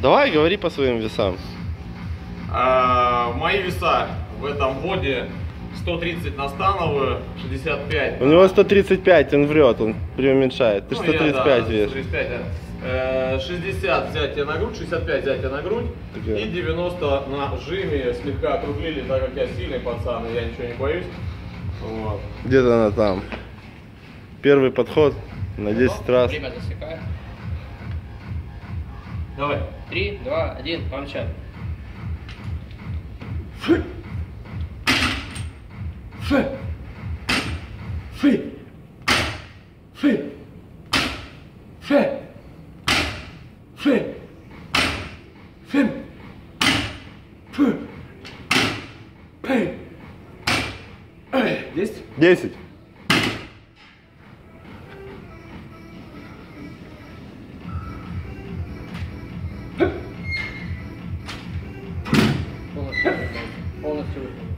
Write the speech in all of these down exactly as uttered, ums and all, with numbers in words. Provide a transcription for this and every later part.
Давай, говори по своим весам. А, мои веса в этом боде сто тридцать на становую, шестьдесят пять. У него сто тридцать пять, он врет, он преуменьшает. Ты ну, сто тридцать пять я, да, весишь. сто тридцать пять, да. шестьдесят взятие на грудь, шестьдесят пять взятие на грудь okay. И девяносто на жиме. Слегка округлили, так как я сильный пацан, и я ничего не боюсь. Вот. Где-то она там. Первый подход на десять раз. Время засекаю. Давай. Три, два, один, помчали. Фы. Фы. Фы. Фы. Фы. Фы. Фы. Фы. Фы. Есть? Десять. Полностью.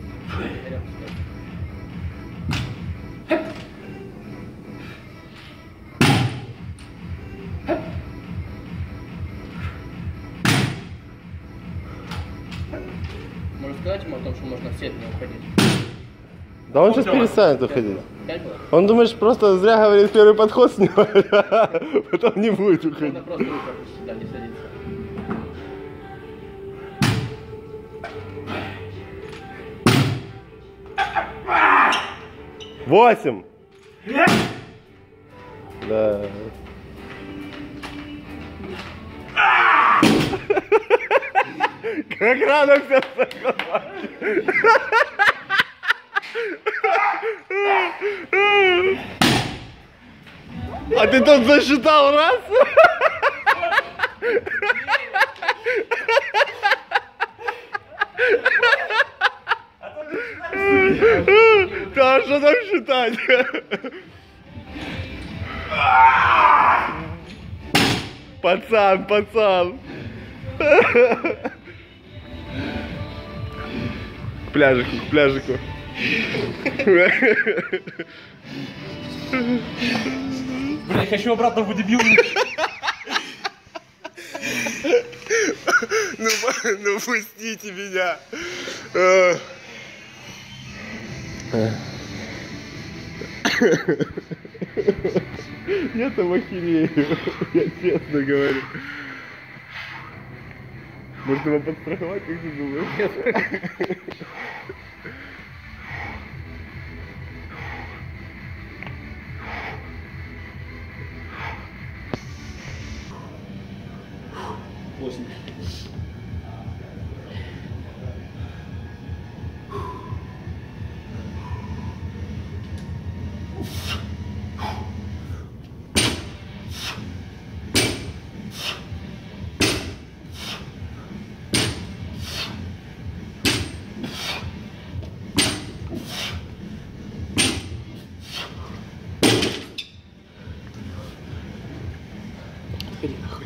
Можно сказать ему о том, что можно в сеть не уходить? Да он сейчас перестанет уходить. Пять было? Он, думаешь, просто зря говорит первый подход снимать, а потом не будет уходить. Можно просто рука сюда не садится. Восемь. Да. Как рано все согласен. А ты тут засчитал раз? Да, что там считать? Пацан, пацан. К пляжику, к пляжику. Бля, я хочу обратно в бодибилдинг. Ну, ну пустите меня. Я там охерею, я честно говорю. Может его подстраховать, как ты думаешь? Восемь. Иди нахуй.